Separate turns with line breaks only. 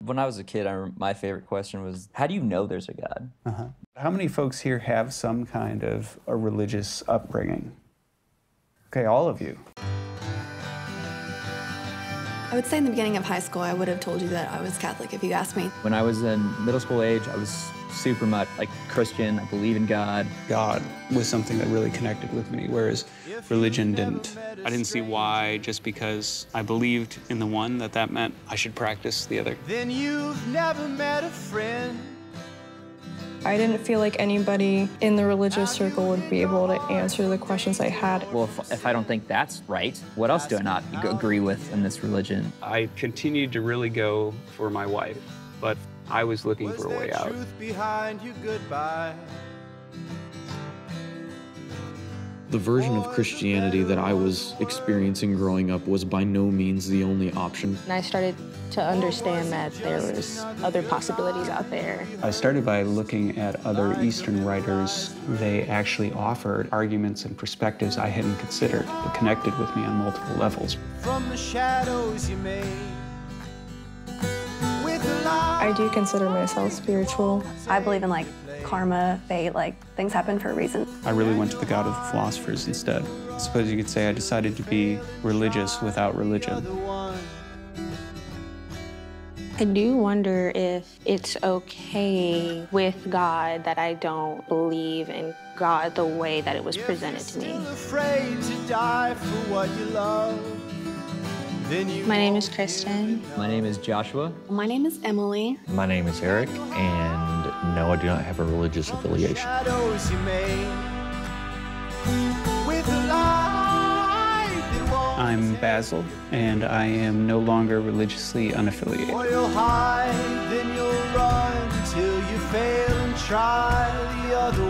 When I was a kid, my favorite question was, how do you know there's a God?
How many folks here have some kind of a religious upbringing? Okay, all of you.
I would say in the beginning of high school, I would have told you that I was Catholic if you asked me.
When I was in middle school age, I was super much like Christian. I believe in God.
God was something that really connected with me, whereas religion didn't.
I didn't see why, just because I believed in the one, that meant I should practice the other.
Then you've never met a friend.
I didn't feel like anybody in the religious circle would be able to answer the questions I had.
Well, if I don't think that's right, what else do I not agree with in this religion?
I continued to really go for my wife, but I was looking for a way out.
Truth behind your goodbye.
The version of Christianity that I was experiencing growing up was by no means the only option.
And I started to understand that there was other possibilities out there.
I started by looking at other Eastern writers. They actually offered arguments and perspectives I hadn't considered that connected with me on multiple levels.
From the shadows you made.
I do consider myself spiritual.
I believe in like karma, fate, like things happen for a reason.
I really went to the God of the philosophers instead. I suppose you could say I decided to be religious without religion.
I do wonder if it's okay with God that I don't believe in God the way that it was presented to me.
Afraid to die for what you love.
My name is Kristen.
My name is Joshua.
My name is Emily.
My name is Eric, and no, I do not have a religious affiliation.
Shadows you made. With a light that won't
I'm Basil, and I am no longer religiously unaffiliated.
or you'll hide, then you'll run till you fail and try the other